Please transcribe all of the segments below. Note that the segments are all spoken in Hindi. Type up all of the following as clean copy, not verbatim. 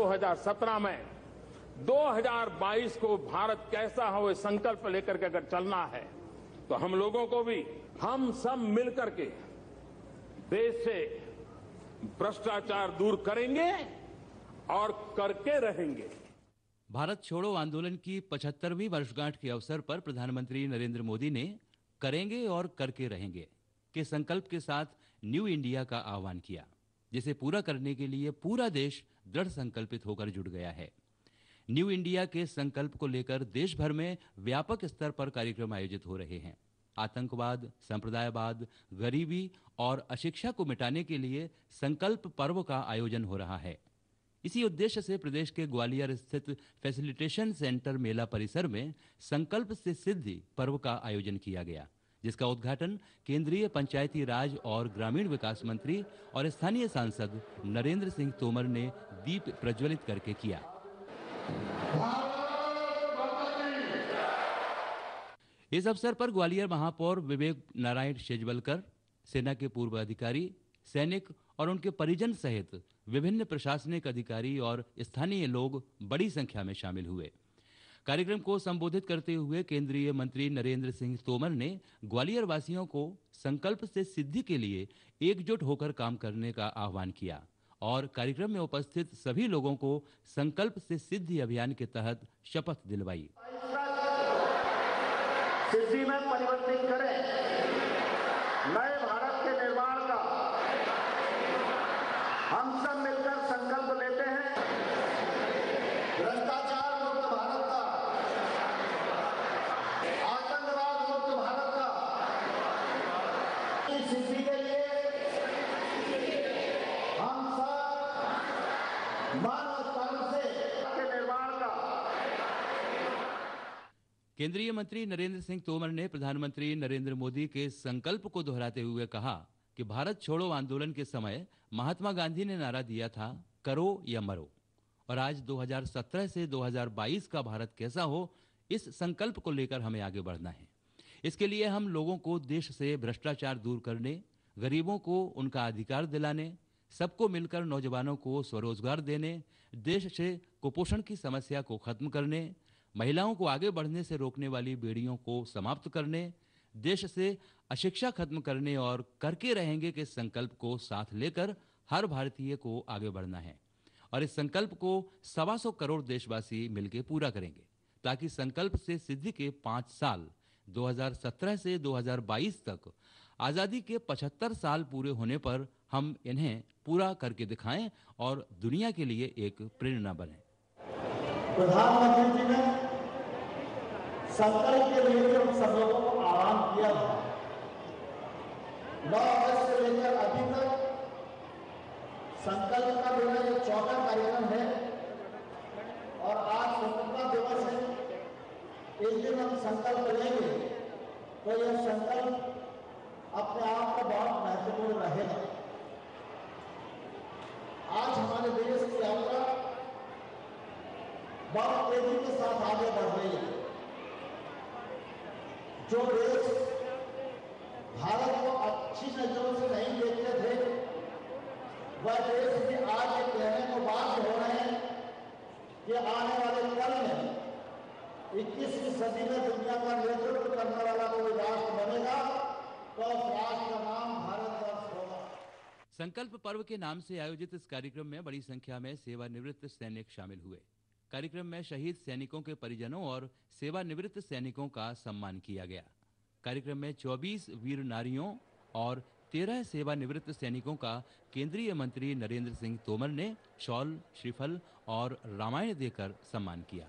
2017 में 2022 को भारत कैसा हो, संकल्प लेकर के अगर चलना है तो हम लोगों को भी, हम सब मिलकर के देश से भ्रष्टाचार दूर करेंगे और करके रहेंगे। भारत छोड़ो आंदोलन की 75वीं वर्षगांठ के अवसर पर प्रधानमंत्री नरेंद्र मोदी ने करेंगे और करके रहेंगे के संकल्प के साथ न्यू इंडिया का आह्वान किया, जिसे पूरा करने के लिए पूरा देश दृढ़ संकल्पित होकर जुट गया है। न्यू इंडिया के संकल्प को लेकर देश भर में व्यापक स्तर पर कार्यक्रम आयोजित हो रहे हैं। आतंकवाद, संप्रदायवाद, गरीबी और अशिक्षा को मिटाने के लिए संकल्प पर्व का आयोजन हो रहा है। इसी उद्देश्य से प्रदेश के ग्वालियर स्थित फैसिलिटेशन सेंटर मेला परिसर में संकल्प से सिद्धि पर्व का आयोजन किया गया, जिसका उद्घाटन केंद्रीय पंचायती राज और ग्रामीण विकास मंत्री और स्थानीय सांसद नरेंद्र सिंह तोमर ने दीप प्रज्वलित करके किया। इस अवसर पर ग्वालियर महापौर विवेक नारायण शेजवलकर, सेना के पूर्व अधिकारी, सैनिक और उनके परिजन सहित विभिन्न प्रशासनिक अधिकारी और स्थानीय लोग बड़ी संख्या में शामिल हुए। कार्यक्रम को संबोधित करते हुए केंद्रीय मंत्री नरेंद्र सिंह तोमर ने ग्वालियर वासियों को संकल्प से सिद्धि के लिए एकजुट होकर काम करने का आह्वान किया और कार्यक्रम में उपस्थित सभी लोगों को संकल्प से सिद्धि अभियान के तहत शपथ दिलवाई। सिद्धि में परिवर्तित करें, नए भारत के निर्माण का हम सब मिलकर संकल्प लेते हैं। भ्रष्टाचार मुक्त भारत का, आतंकवाद मुक्त भारत का, इस सिद्धि के लिए हम सब मन और कर्म से के निर्माण का। केंद्रीय मंत्री नरेंद्र सिंह तोमर ने प्रधानमंत्री नरेंद्र मोदी के संकल्प को दोहराते हुए कहा कि भारत छोड़ो आंदोलन के समय महात्मा गांधी ने नारा दिया था, करो या मरो, और आज 2017 से 2022 का भारत कैसा हो, इस संकल्प को लेकर हमें आगे बढ़ना है। इसके लिए हम लोगों को देश से भ्रष्टाचार दूर करने, गरीबों को उनका अधिकार दिलाने, सबको मिलकर नौजवानों को स्वरोजगार देने, देश से कुपोषण की समस्या को खत्म करने, महिलाओं को आगे बढ़ने से रोकने वाली बेड़ियों को समाप्त करने, देश से अशिक्षा खत्म करने और करके रहेंगे के संकल्प को साथ लेकर हर भारतीय को आगे बढ़ना है। और इस संकल्प को 125 करोड़ देशवासी मिलकर पूरा करेंगे, ताकि संकल्प से सिद्धि के 5 साल 2017 से 2022 तक आज़ादी के 75 साल पूरे होने पर हम इन्हें पूरा करके दिखाएं और दुनिया के लिए एक प्रेरणा बने। प्रधानमंत्री जी ने संकल्प के लिए हम सब लोगों को आह्वान किया था। 9 अगस्त से लेकर अभी तक संकल्प का मेरा ये 4था कार्यक्रम है और आज स्वतंत्रता दिवस है। एक दिन हम संकल्प लेंगे तो यह संकल्प अपने आप में बहुत महत्वपूर्ण रहेगा। आज हमारे देश की यात्रा बहुत तेजी के साथ आगे बढ़ रही है। जो देश भारत को अच्छी नजरों से नहीं देखते थे, वह देश भी आज ये कहने को बाध्य हो रहे हैं कि आने वाले कल में 21वीं सदी में दुनिया का नेतृत्व करने वाला कोई राष्ट्र बनेगा तो उस राष्ट्र का नाम भारतवर्ष होगा। संकल्प पर्व के नाम से आयोजित इस कार्यक्रम में बड़ी संख्या में सेवानिवृत्त सैनिक शामिल हुए। कार्यक्रम में शहीद सैनिकों के परिजनों और सेवानिवृत्त सैनिकों का सम्मान किया गया। कार्यक्रम में 24 वीर नारियों और 13 सेवानिवृत्त सैनिकों का केंद्रीय मंत्री नरेंद्र सिंह तोमर ने शॉल, श्रीफल और रामायण देकर सम्मान किया।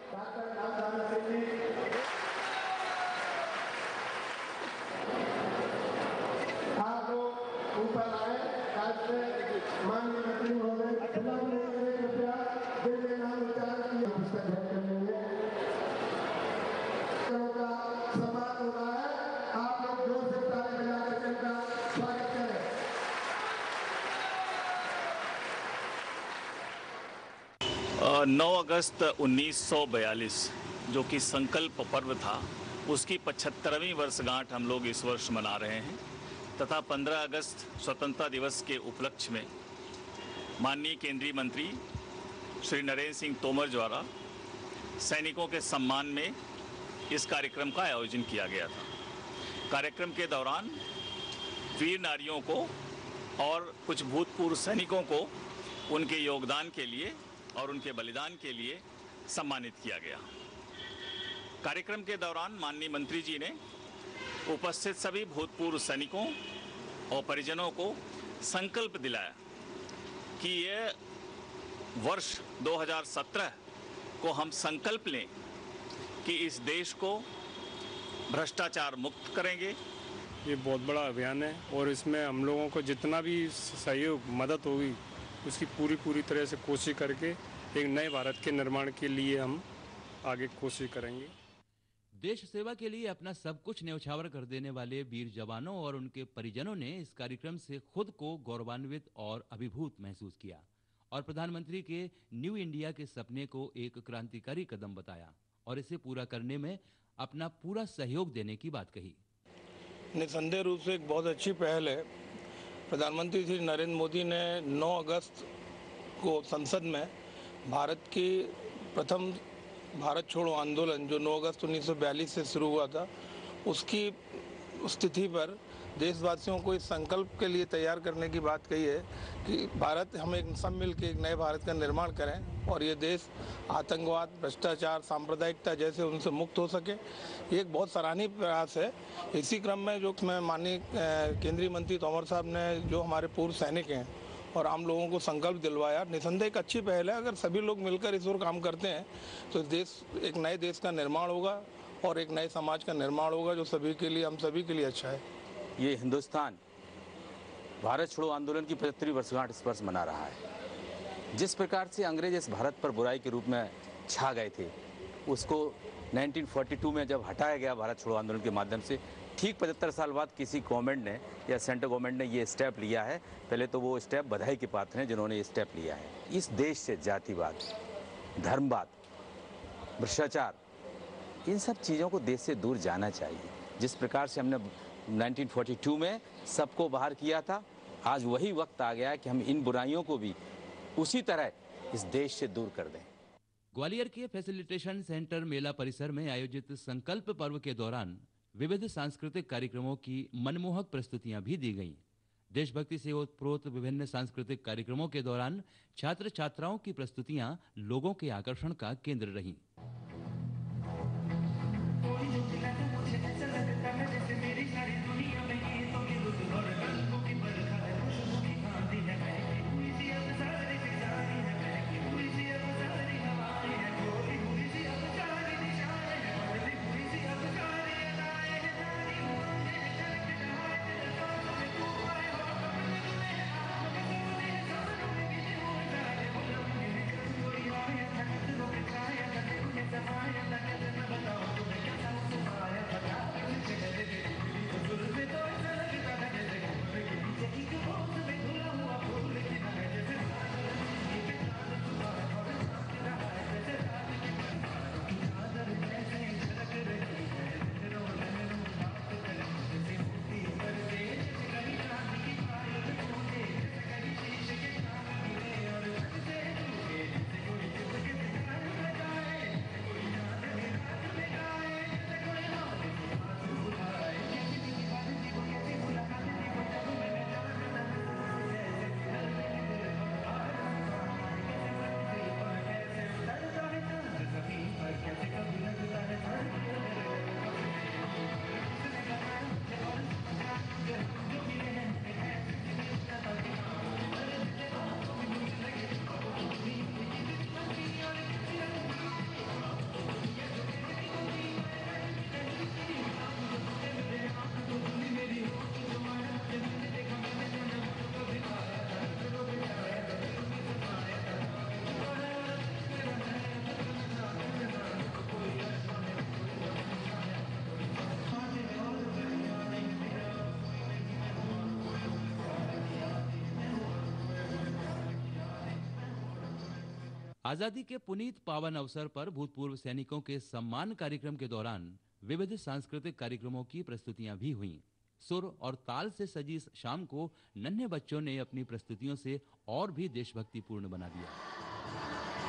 नौ अगस्त 1942 जो कि संकल्प पर्व था, उसकी 75वीं वर्षगांठ हम लोग इस वर्ष मना रहे हैं तथा 15 अगस्त स्वतंत्रता दिवस के उपलक्ष्य में माननीय केंद्रीय मंत्री श्री नरेंद्र सिंह तोमर द्वारा सैनिकों के सम्मान में इस कार्यक्रम का आयोजन किया गया था। कार्यक्रम के दौरान वीर नारियों को और कुछ भूतपूर्व सैनिकों को उनके योगदान के लिए और उनके बलिदान के लिए सम्मानित किया गया। कार्यक्रम के दौरान माननीय मंत्री जी ने उपस्थित सभी भूतपूर्व सैनिकों और परिजनों को संकल्प दिलाया कि ये वर्ष 2017 को हम संकल्प लें कि इस देश को भ्रष्टाचार मुक्त करेंगे। ये बहुत बड़ा अभियान है और इसमें हम लोगों को जितना भी सहयोग मदद होगी उसकी पूरी तरह से कोशिश करके एक नए भारत के निर्माण के लिए हम आगे कोशिश करेंगे। देश सेवा के लिए अपना सब कुछ न्यौछावर कर देने वाले वीर जवानों और उनके परिजनों ने इस कार्यक्रम से खुद को गौरवान्वित और अभिभूत महसूस किया और प्रधानमंत्री के न्यू इंडिया के सपने को एक क्रांतिकारी कदम बताया और इसे पूरा करने में अपना पूरा सहयोग देने की बात कही। निसंदेह रूप से एक बहुत अच्छी पहल है। प्रधानमंत्री श्री नरेंद्र मोदी ने 9 अगस्त को संसद में भारत की प्रथम भारत छोड़ो आंदोलन जो 9 अगस्त 1942 से शुरू हुआ था, उसकी स्थिति पर देशवासियों को इस संकल्प के लिए तैयार करने की बात कही है कि भारत हम एक सब मिल के एक नए भारत का निर्माण करें और ये देश आतंकवाद, भ्रष्टाचार, सांप्रदायिकता जैसे उनसे मुक्त हो सके। ये एक बहुत सराहनीय प्रयास है। इसी क्रम में जो मैं माननीय केंद्रीय मंत्री तोमर साहब ने जो हमारे पूर्व सैनिक हैं और आम लोगों को संकल्प दिलवाया, निसंदेह एक अच्छी पहल है। अगर सभी लोग मिलकर इस ओर काम करते हैं तो देश एक नए देश का निर्माण होगा और एक नए समाज का निर्माण होगा जो सभी के लिए, हम सभी के लिए अच्छा है। ये हिंदुस्तान भारत छोड़ो आंदोलन की 75वीं वर्षगांठ इस वर्ष मना रहा है। जिस प्रकार से अंग्रेज इस भारत पर बुराई के रूप में छा गए थे, उसको 1942 में जब हटाया गया भारत छोड़ो आंदोलन के माध्यम से, ठीक 75 साल बाद किसी गवर्नमेंट ने या सेंट्रल गवर्नमेंट ने ये स्टेप लिया है। पहले तो वो स्टेप बधाई के पात्र हैं जिन्होंने ये स्टेप लिया है। इस देश से जातिवाद, धर्मवाद, भ्रष्टाचार, इन सब चीज़ों को देश से दूर जाना चाहिए। जिस प्रकार से हमने 1942 में सबको बाहर किया था, आज वही वक्त आ गया है कि हम इन बुराइयों को भी उसी तरह इस देश से दूर कर दें। ग्वालियर के फैसिलिटेशन सेंटर मेला परिसर में आयोजित संकल्प पर्व के दौरान विविध सांस्कृतिक कार्यक्रमों की मनमोहक प्रस्तुतियां भी दी गईं। देशभक्ति से ओतप्रोत विभिन्न सांस्कृतिक कार्यक्रमों के दौरान छात्र छात्राओं की प्रस्तुतियां लोगों के आकर्षण का केंद्र रहीं। आजादी के पुनीत पावन अवसर पर भूतपूर्व सैनिकों के सम्मान कार्यक्रम के दौरान विविध सांस्कृतिक कार्यक्रमों की प्रस्तुतियां भी हुईं। सुर और ताल से सजी इस शाम को नन्हे बच्चों ने अपनी प्रस्तुतियों से और भी देशभक्तिपूर्ण बना दिया।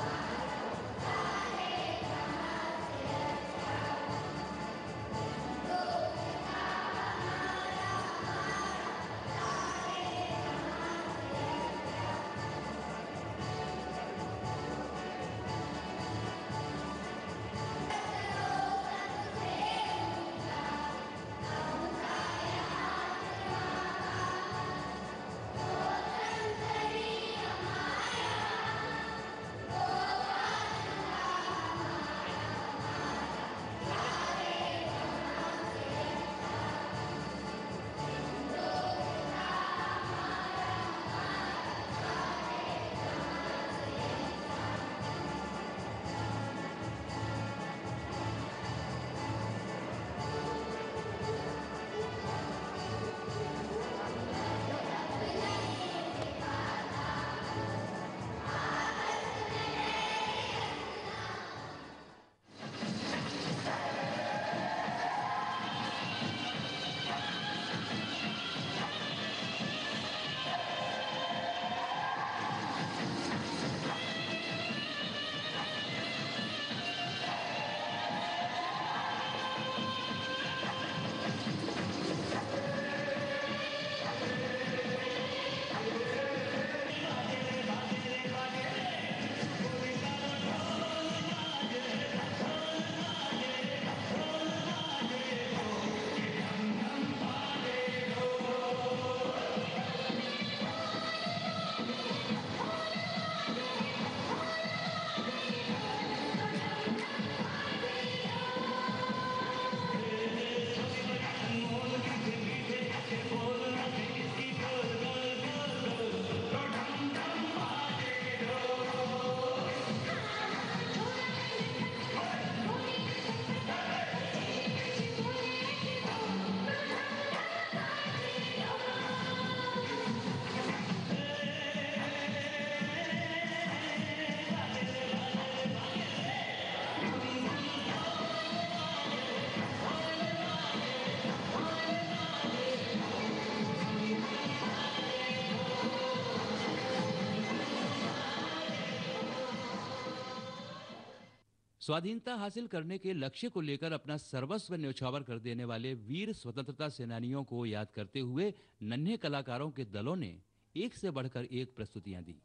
स्वाधीनता हासिल करने के लक्ष्य को लेकर अपना सर्वस्व न्यौछावर कर देने वाले वीर स्वतंत्रता सेनानियों को याद करते हुए नन्हे कलाकारों के दलों ने एक से बढ़कर एक प्रस्तुतियां दी।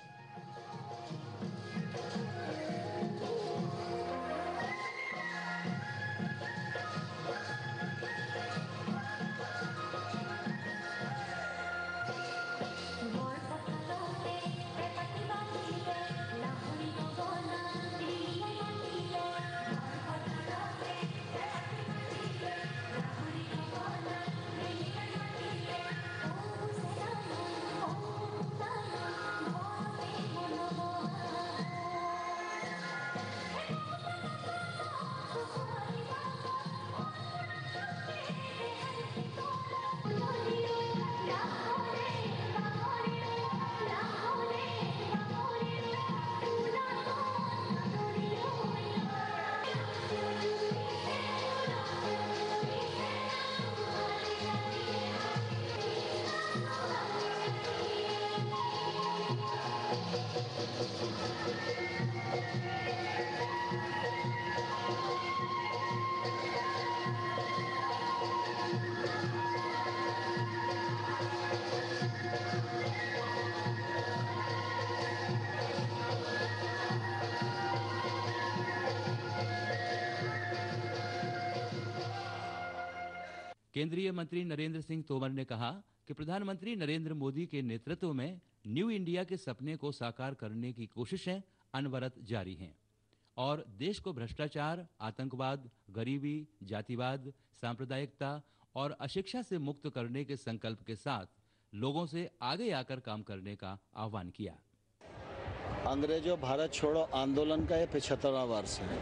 केंद्रीय मंत्री नरेंद्र सिंह तोमर ने कहा कि प्रधानमंत्री नरेंद्र मोदी के नेतृत्व में न्यू इंडिया के सपने को साकार करने की कोशिशें अनवरत जारी हैं और देश को भ्रष्टाचार, आतंकवाद, गरीबी, जातिवाद, सांप्रदायिकता और अशिक्षा से मुक्त करने के संकल्प के साथ लोगों से आगे आकर काम करने का आह्वान किया। अंग्रेजों भारत छोड़ो आंदोलन का ये 75वां वर्ष है।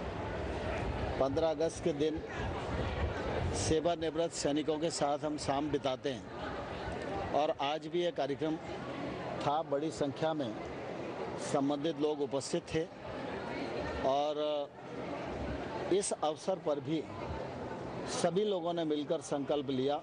15 अगस्त के दिन सेवानिवृत्त सैनिकों के साथ हम शाम बिताते हैं और आज भी ये कार्यक्रम था। बड़ी संख्या में संबंधित लोग उपस्थित थे और इस अवसर पर भी सभी लोगों ने मिलकर संकल्प लिया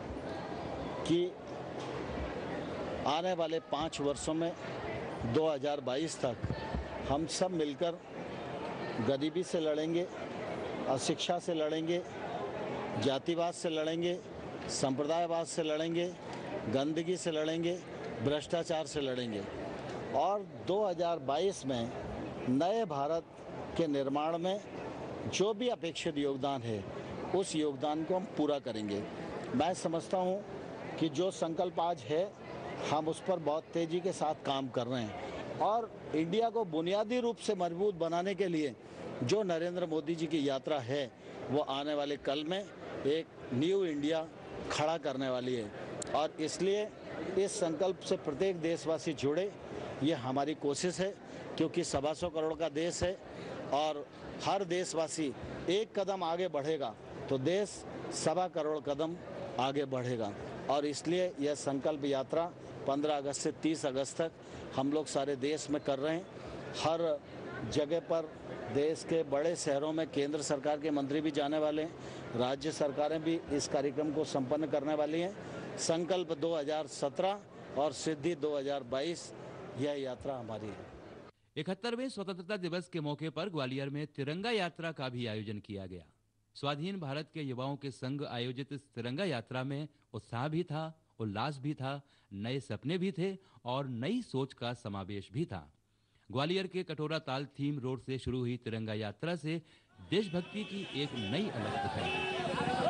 कि आने वाले 5 वर्षों में 2022 तक हम सब मिलकर गरीबी से लड़ेंगे, अशिक्षा से लड़ेंगे, जातिवाद से लड़ेंगे, संप्रदायवाद से लड़ेंगे, गंदगी से लड़ेंगे, भ्रष्टाचार से लड़ेंगे और 2022 में नए भारत के निर्माण में जो भी अपेक्षित योगदान है उस योगदान को हम पूरा करेंगे। मैं समझता हूँ कि जो संकल्प आज है हम उस पर बहुत तेज़ी के साथ काम कर रहे हैं और इंडिया को बुनियादी रूप से मजबूत बनाने के लिए जो नरेंद्र मोदी जी की यात्रा है वो आने वाले कल में एक न्यू इंडिया खड़ा करने वाली है और इसलिए इस संकल्प से प्रत्येक देशवासी जुड़े, ये हमारी कोशिश है क्योंकि 125 करोड़ का देश है और हर देशवासी एक कदम आगे बढ़ेगा तो देश 125 करोड़ कदम आगे बढ़ेगा और इसलिए यह संकल्प यात्रा 15 अगस्त से 30 अगस्त तक हम लोग सारे देश में कर रहे हैं। हर जगह पर देश के बड़े शहरों में केंद्र सरकार के मंत्री भी जाने वाले हैं, राज्य सरकारें भी इस कार्यक्रम को संपन्न करने वाली हैं। संकल्प 2017 और सिद्धि 2022 यह यात्रा हमारी है। 71वें स्वतंत्रता दिवस के मौके पर ग्वालियर में तिरंगा यात्रा का भी आयोजन किया गया। स्वाधीन भारत के युवाओं के संग आयोजित इस तिरंगा यात्रा में उत्साह भी था, उल्लास भी था, नए सपने भी थे और नई सोच का समावेश भी था। ग्वालियर के कटोरा ताल थीम रोड से शुरू हुई तिरंगा यात्रा से देशभक्ति की एक नई अलग दिखाई दी।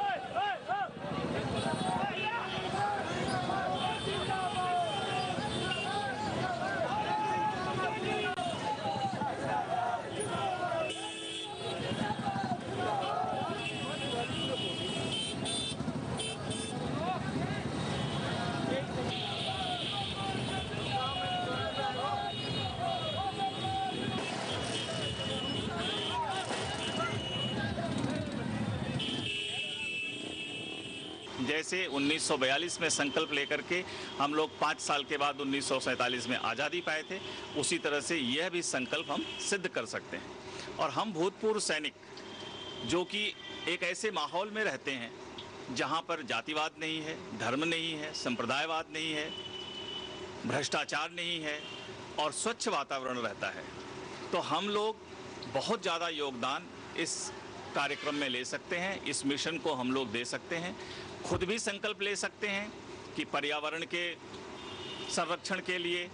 जैसे 1942 में संकल्प लेकर के हम लोग 5 साल के बाद 1947 में आज़ादी पाए थे, उसी तरह से यह भी संकल्प हम सिद्ध कर सकते हैं। और हम भूतपूर्व सैनिक जो कि एक ऐसे माहौल में रहते हैं जहां पर जातिवाद नहीं है, धर्म नहीं है, संप्रदायवाद नहीं है, भ्रष्टाचार नहीं है और स्वच्छ वातावरण रहता है, तो हम लोग बहुत ज़्यादा योगदान इस कार्यक्रम में ले सकते हैं। इस मिशन को हम लोग दे सकते हैं। खुद भी संकल्प ले सकते हैं कि पर्यावरण के संरक्षण के लिए,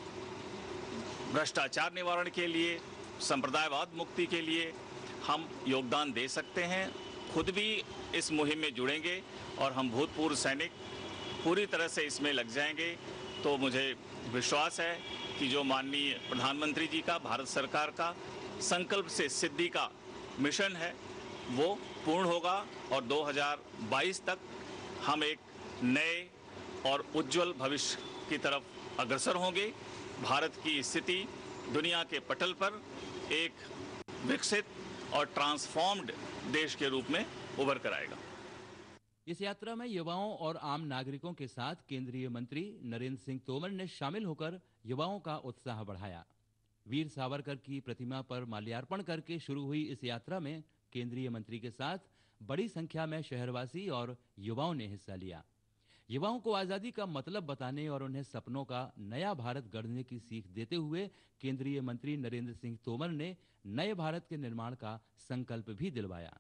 भ्रष्टाचार निवारण के लिए, संप्रदायवाद मुक्ति के लिए हम योगदान दे सकते हैं। खुद भी इस मुहिम में जुड़ेंगे और हम भूतपूर्व सैनिक पूरी तरह से इसमें लग जाएंगे। तो मुझे विश्वास है कि जो माननीय प्रधानमंत्री जी का, भारत सरकार का संकल्प से सिद्धि का मिशन है वो पूर्ण होगा और 2022 तक हम एक नए और उज्जवल भविष्य की तरफ अग्रसर होंगे। भारत की स्थिति दुनिया के पटल पर एक विकसित और ट्रांसफॉर्म्ड देश के रूप में उभर कर आएगा। इस यात्रा में युवाओं और आम नागरिकों के साथ केंद्रीय मंत्री नरेंद्र सिंह तोमर ने शामिल होकर युवाओं का उत्साह बढ़ाया। वीर सावरकर की प्रतिमा पर माल्यार्पण करके शुरू हुई इस यात्रा में केंद्रीय मंत्री के साथ बड़ी संख्या में शहरवासी और युवाओं ने हिस्सा लिया। युवाओं को आजादी का मतलब बताने और उन्हें सपनों का नया भारत गढ़ने की सीख देते हुए केंद्रीय मंत्री नरेंद्र सिंह तोमर ने नए भारत के निर्माण का संकल्प भी दिलवाया।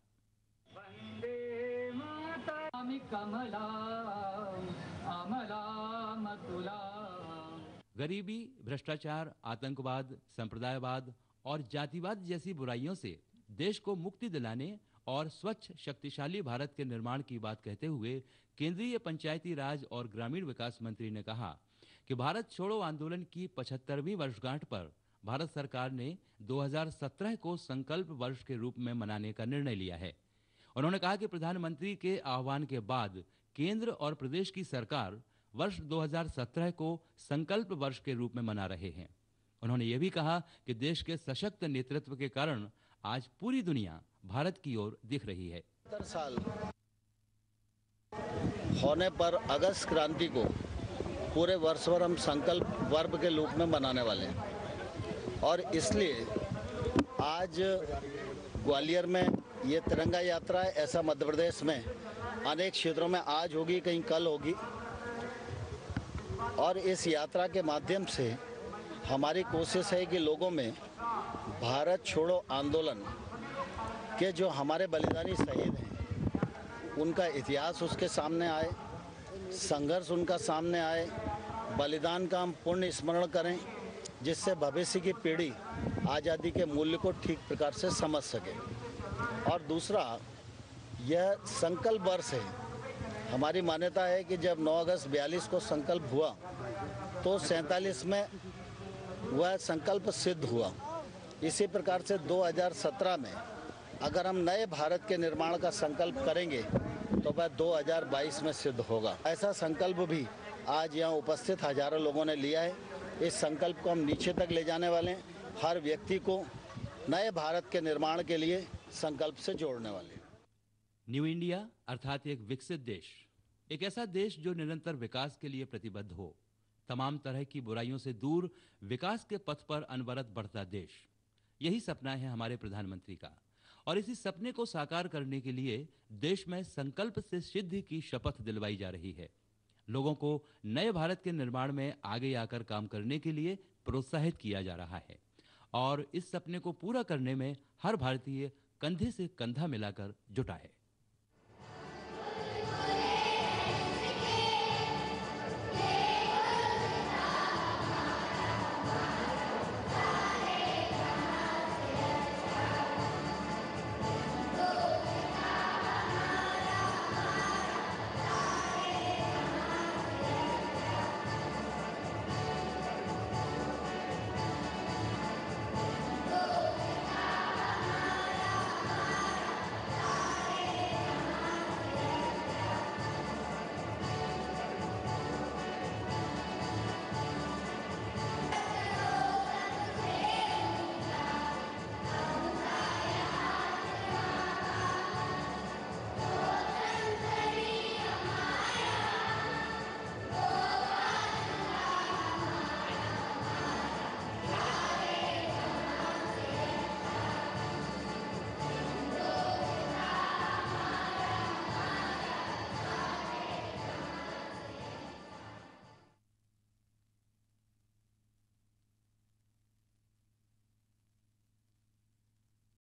गरीबी, भ्रष्टाचार, आतंकवाद, संप्रदायवाद और जातिवाद जैसी बुराइयों से देश को मुक्ति दिलाने और स्वच्छ शक्तिशाली भारत के निर्माण की बात कहते हुए केंद्रीय पंचायती राज और ग्रामीण विकास मंत्री ने कहा कि भारत छोड़ो आंदोलन की 75वीं वर्षगांठ पर भारत सरकार ने 2017 को संकल्प वर्ष के रूप में मनाने का निर्णय लिया है। उन्होंने कहा कि प्रधानमंत्री के आह्वान के बाद केंद्र और प्रदेश की सरकार वर्ष 2017 को संकल्प वर्ष के रूप में मना रहे हैं। उन्होंने ये भी कहा कि देश के सशक्त नेतृत्व के कारण आज पूरी दुनिया भारत की ओर दिख रही है। 70 साल होने पर अगस्त क्रांति को पूरे वर्ष भर हम संकल्प पर्व के रूप में मनाने वाले हैं और इसलिए आज ग्वालियर में ये तिरंगा यात्रा है। ऐसा मध्य प्रदेश में अनेक क्षेत्रों में आज होगी, कहीं कल होगी और इस यात्रा के माध्यम से हमारी कोशिश है कि लोगों में भारत छोड़ो आंदोलन के जो हमारे बलिदानी शहीद हैं उनका इतिहास उसके सामने आए, संघर्ष उनका सामने आए, बलिदान का हम पुण्य स्मरण करें, जिससे भविष्य की पीढ़ी आज़ादी के मूल्य को ठीक प्रकार से समझ सके। और दूसरा, यह संकल्प वर्ष है। हमारी मान्यता है कि जब 9 अगस्त 42 को संकल्प हुआ तो 47 में वह संकल्प सिद्ध हुआ। इसी प्रकार से 2017 में अगर हम नए भारत के निर्माण का संकल्प करेंगे तो वह 2022 में सिद्ध होगा। ऐसा संकल्प भी आज यहाँ उपस्थित हजारों लोगों ने लिया है। इस संकल्प को हम नीचे तक ले जाने वाले हैं, हर व्यक्ति को नए भारत के निर्माण के लिए संकल्प से जोड़ने वाले हैं। न्यू इंडिया अर्थात एक विकसित देश, एक ऐसा देश जो निरंतर विकास के लिए प्रतिबद्ध हो, तमाम तरह की बुराइयों से दूर विकास के पथ पर अनवरत बढ़ता देश, यही सपना है हमारे प्रधानमंत्री का। और इसी सपने को साकार करने के लिए देश में संकल्प से सिद्धि की शपथ दिलवाई जा रही है। लोगों को नए भारत के निर्माण में आगे आकर काम करने के लिए प्रोत्साहित किया जा रहा है और इस सपने को पूरा करने में हर भारतीय कंधे से कंधा मिलाकर जुटा है।